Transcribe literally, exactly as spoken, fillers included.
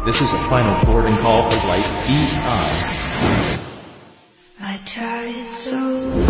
This is a final boarding call for flight E I. I tried so